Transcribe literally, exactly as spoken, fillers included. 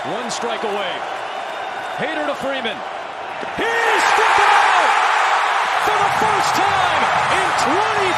One strike away. Hader to Freeman. He struck it out for the first time in twenty